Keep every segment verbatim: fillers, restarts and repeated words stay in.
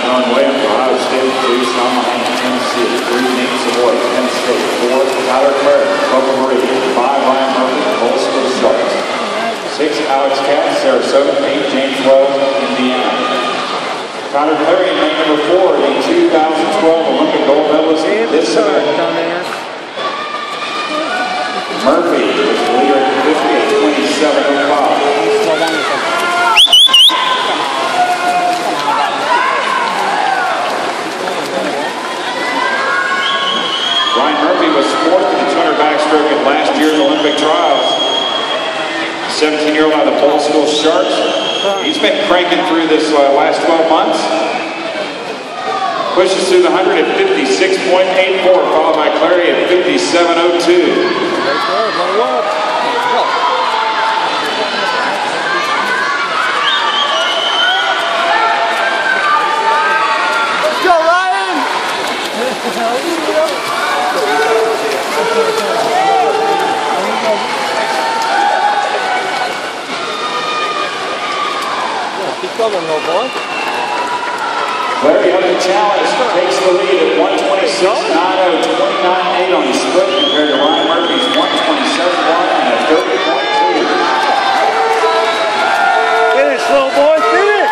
Nolan Williams, Ohio State. Two, Sean Mahoney, Tennessee. Three, Nate Savoy, Penn State. Four, Tyler Clary, Copa Marie. Five, Ryan Murphy, Coastal School Sharks. Six, Alex Katz, Sarasota. Eight, James Wells, Indiana. Tyler Clary, in lane number four, the two thousand twelve Olympic gold medalist this event. Murphy was the leader at fifty at twenty-seven oh five. Ryan Murphy was fourth in the two hundred backstroke at last year's Olympic trials. seventeen-year-old out of the Pole School Sharks. He's been cranking through this uh, last twelve months. Pushes through the one hundred at fifty-six point eight four, followed by Clary at fifty-seven oh two. Let's go, Ryan! Keep going, little boy. Clary under the challenge takes the lead at one twenty-six nine oh, twenty-nine eight on the split compared to Ryan Murphy's one twenty-seven one and a thirty point two. Finish, little boy, finish!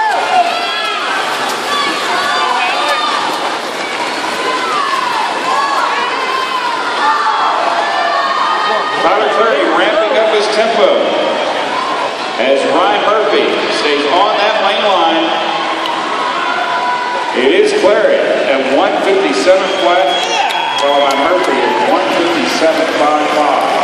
Tyler Clary ramping up his tempo as Ryan Murphy stays on that lane line. It is Clary at one fifty-seven flat, followed by Murphy at one fifty-seven point five five.